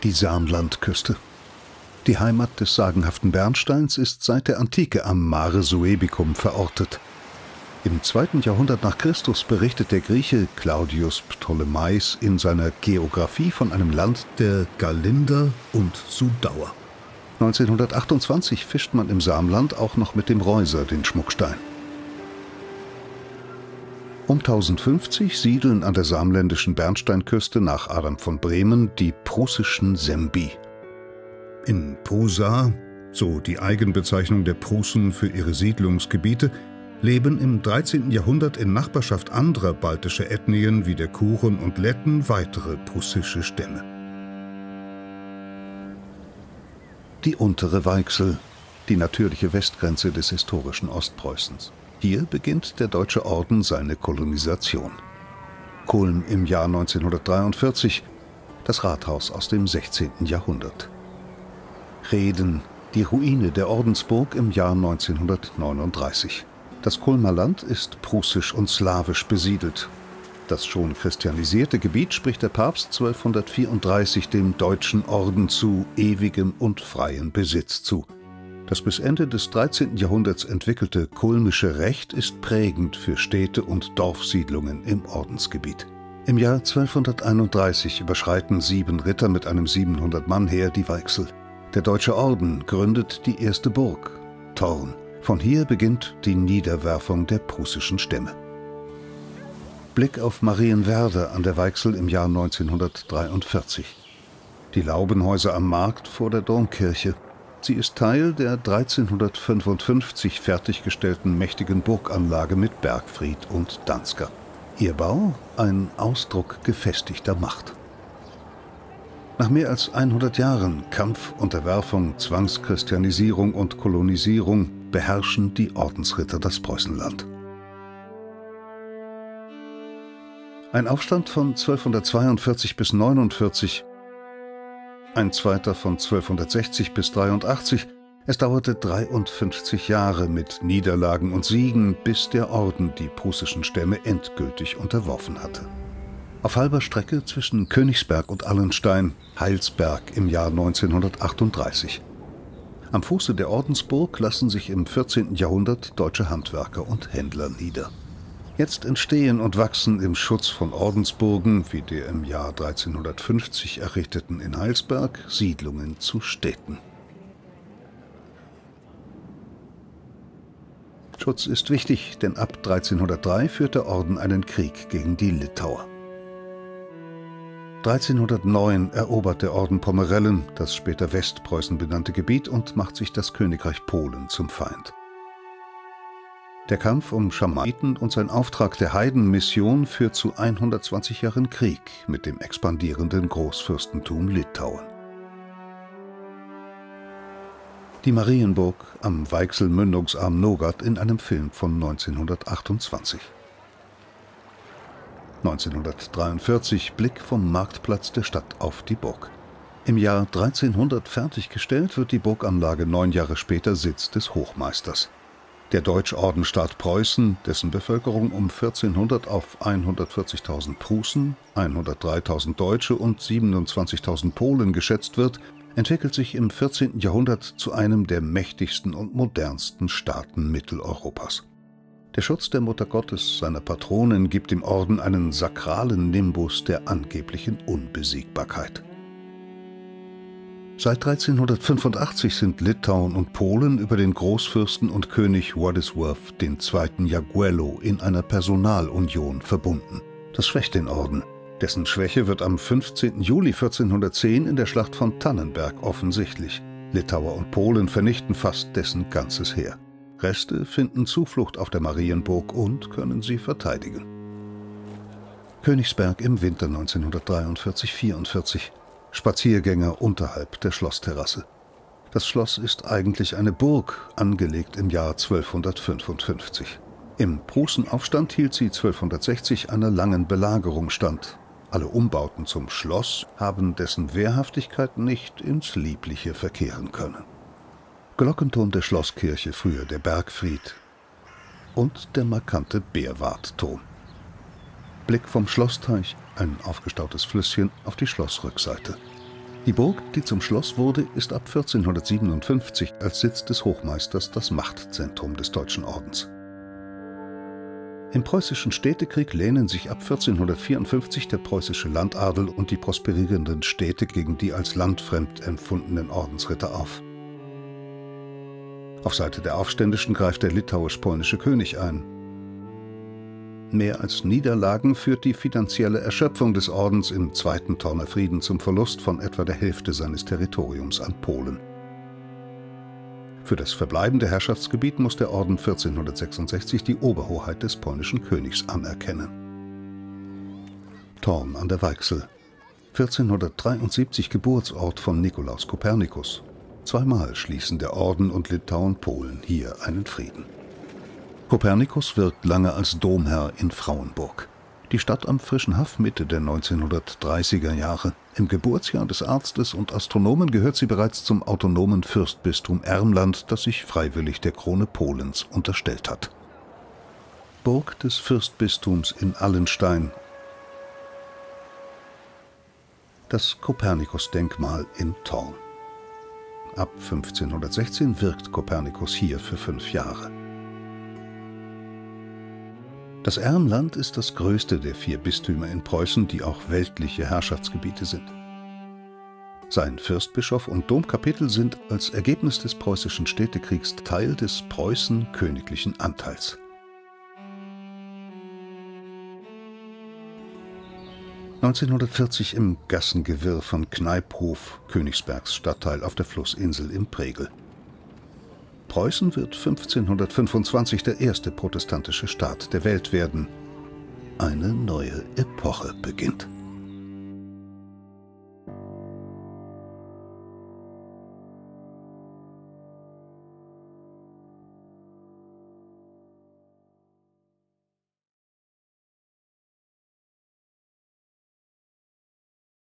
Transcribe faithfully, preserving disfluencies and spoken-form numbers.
Die Samlandküste. Die Heimat des sagenhaften Bernsteins ist seit der Antike am Mare Suebicum verortet. Im zweiten Jahrhundert nach Christus berichtet der Grieche Claudius Ptolemais in seiner Geographie von einem Land der Galinder und Sudauer. neunzehnhundertachtundzwanzig fischt man im Samland auch noch mit dem Reuser den Schmuckstein. Um tausendfünfzig siedeln an der samländischen Bernsteinküste nach Adam von Bremen die prussischen Sembi. In Prusa, so die Eigenbezeichnung der Prussen für ihre Siedlungsgebiete, leben im dreizehnten Jahrhundert in Nachbarschaft anderer baltischer Ethnien wie der Kuren und Letten weitere prussische Stämme. Die untere Weichsel, die natürliche Westgrenze des historischen Ostpreußens. Hier beginnt der Deutsche Orden seine Kolonisation. Kulm im Jahr neunzehnhundertdreiundvierzig, das Rathaus aus dem sechzehnten Jahrhundert. Reden, die Ruine der Ordensburg im Jahr neunzehnhundertneununddreißig. Das Kulmer Land ist prussisch und slawisch besiedelt. Das schon christianisierte Gebiet spricht der Papst zwölfhundertvierunddreißig dem Deutschen Orden zu ewigem und freien Besitz zu. Das bis Ende des dreizehnten Jahrhunderts entwickelte kulmische Recht ist prägend für Städte und Dorfsiedlungen im Ordensgebiet. Im Jahr zwölfhunderteinunddreißig überschreiten sieben Ritter mit einem siebenhundert Mann Heer die Weichsel. Der Deutsche Orden gründet die erste Burg, Thorn. Von hier beginnt die Niederwerfung der prussischen Stämme. Blick auf Marienwerder an der Weichsel im Jahr neunzehnhundertdreiundvierzig. Die Laubenhäuser am Markt vor der Domkirche. Sie ist Teil der dreizehnhundertfünfundfünfzig fertiggestellten mächtigen Burganlage mit Bergfried und Dansker. Ihr Bau ein Ausdruck gefestigter Macht. Nach mehr als hundert Jahren Kampf, Unterwerfung, Zwangschristianisierung und Kolonisierung beherrschen die Ordensritter das Preußenland. Ein Aufstand von zwölfhundertzweiundvierzig bis neunundvierzig, ein zweiter von zwölfhundertsechzig bis dreiundachtzig. Es dauerte dreiundfünfzig Jahre mit Niederlagen und Siegen, bis der Orden die prussischen Stämme endgültig unterworfen hatte. Auf halber Strecke zwischen Königsberg und Allenstein, Heilsberg im Jahr neunzehnhundertachtunddreißig. Am Fuße der Ordensburg lassen sich im vierzehnten Jahrhundert deutsche Handwerker und Händler nieder. Jetzt entstehen und wachsen im Schutz von Ordensburgen, wie der im Jahr dreizehnhundertfünfzig errichteten in Heilsberg, Siedlungen zu Städten. Schutz ist wichtig, denn ab dreizehnhundertdrei führt der Orden einen Krieg gegen die Litauer. dreizehnhundertneun erobert der Orden Pomerellen, das später Westpreußen benannte Gebiet, und macht sich das Königreich Polen zum Feind. Der Kampf um Schamaiten und sein Auftrag der Heidenmission führt zu hundertzwanzig Jahren Krieg mit dem expandierenden Großfürstentum Litauen. Die Marienburg am Weichsel-Mündungsarm Nogat in einem Film von neunzehnhundertachtundzwanzig. neunzehnhundertdreiundvierzig Blick vom Marktplatz der Stadt auf die Burg. Im Jahr dreizehnhundert fertiggestellt, wird die Burganlage neun Jahre später Sitz des Hochmeisters. Der Deutschordenstaat Preußen, dessen Bevölkerung um vierzehnhundert auf hundertvierzigtausend Prußen, hundertdreitausend Deutsche und siebenundzwanzigtausend Polen geschätzt wird, entwickelt sich im vierzehnten Jahrhundert zu einem der mächtigsten und modernsten Staaten Mitteleuropas. Der Schutz der Muttergottes, seiner Patronin, gibt dem Orden einen sakralen Nimbus der angeblichen Unbesiegbarkeit. Seit dreizehnhundertfünfundachtzig sind Litauen und Polen über den Großfürsten und König Władysław der Zweite. Jagiello in einer Personalunion verbunden. Das schwächt den Orden. Dessen Schwäche wird am fünfzehnten Juli vierzehnhundertzehn in der Schlacht von Tannenberg offensichtlich. Litauer und Polen vernichten fast dessen ganzes Heer. Reste finden Zuflucht auf der Marienburg und können sie verteidigen. Königsberg im Winter neunzehnhundertdreiundvierzig vierundvierzig. Spaziergänger unterhalb der Schlossterrasse. Das Schloss ist eigentlich eine Burg, angelegt im Jahr zwölfhundertfünfundfünfzig. Im Prußenaufstand hielt sie zwölfhundertsechzig einer langen Belagerung stand. Alle Umbauten zum Schloss haben dessen Wehrhaftigkeit nicht ins Liebliche verkehren können. Glockenturm der Schlosskirche, früher der Bergfried, und der markante Beerwartturm. Blick vom Schlossteich, ein aufgestautes Flüsschen, auf die Schlossrückseite. Die Burg, die zum Schloss wurde, ist ab vierzehnhundertsiebenundfünfzig als Sitz des Hochmeisters das Machtzentrum des Deutschen Ordens. Im Preußischen Städtekrieg lehnen sich ab vierzehnhundertvierundfünfzig der preußische Landadel und die prosperierenden Städte gegen die als landfremd empfundenen Ordensritter auf. Auf Seite der Aufständischen greift der litauisch-polnische König ein. Mehr als Niederlagen führt die finanzielle Erschöpfung des Ordens im Zweiten Torner Frieden zum Verlust von etwa der Hälfte seines Territoriums an Polen. Für das verbleibende Herrschaftsgebiet muss der Orden vierzehnhundertsechsundsechzig die Oberhoheit des polnischen Königs anerkennen. Thorn an der Weichsel, vierzehnhundertdreiundsiebzig Geburtsort von Nikolaus Kopernikus. Zweimal schließen der Orden und Litauen Polen hier einen Frieden. Kopernikus wirkt lange als Domherr in Frauenburg. Die Stadt am frischen Haff Mitte der neunzehnhundertdreißiger Jahre. Im Geburtsjahr des Arztes und Astronomen gehört sie bereits zum autonomen Fürstbistum Ermland, das sich freiwillig der Krone Polens unterstellt hat. Burg des Fürstbistums in Allenstein. Das Kopernikus-Denkmal in Thorn. Ab fünfzehnhundertsechzehn wirkt Kopernikus hier für fünf Jahre. Das Ermland ist das größte der vier Bistümer in Preußen, die auch weltliche Herrschaftsgebiete sind. Sein Fürstbischof und Domkapitel sind als Ergebnis des preußischen Städtekriegs Teil des Preußen-königlichen Anteils. neunzehnhundertvierzig im Gassengewirr von Kneiphof, Königsbergs Stadtteil auf der Flussinsel im Pregel. Preußen wird fünfzehnhundertfünfundzwanzig der erste protestantische Staat der Welt werden. Eine neue Epoche beginnt.